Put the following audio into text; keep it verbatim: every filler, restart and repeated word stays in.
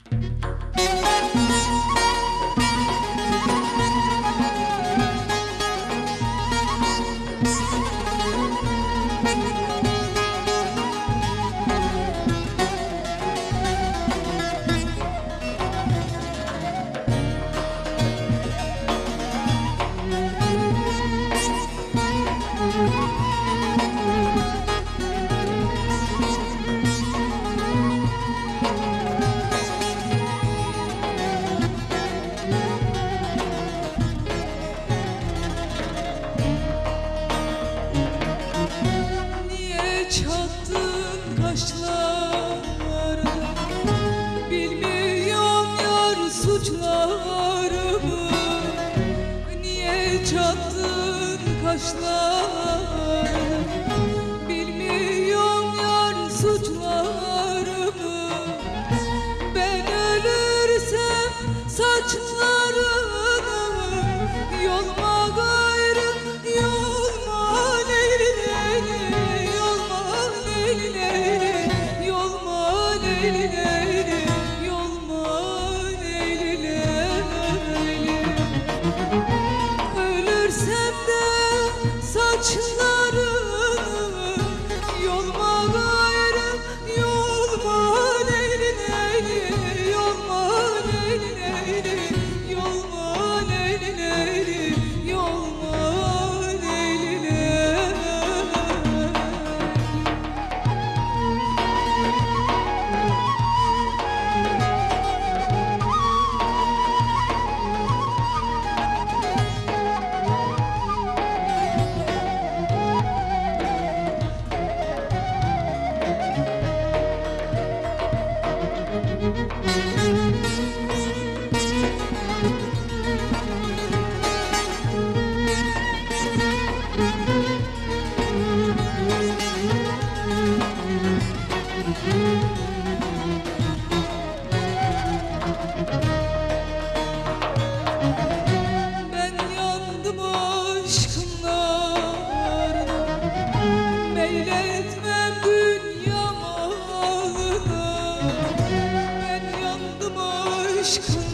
Çattın kaşlarına, bilmiyorum yar suçlarımı. Niye çattın kaşlarına, bilmiyorum yar suçlarımı. Ben ölürsem saçlarını yolma gayrı, yolma leyli leyli, yolma leyli leyli, yolma leyli leyli, yolma leyli leyli. Ölürsem de saçlarını yolma gayrı, yolma leyli leyli, yolma leyli leyli, yolma leyli leyli, yolma leyli leyli. Ben yandım aşkınla, meyletmem dünya malına. Ben yandım aşkınla,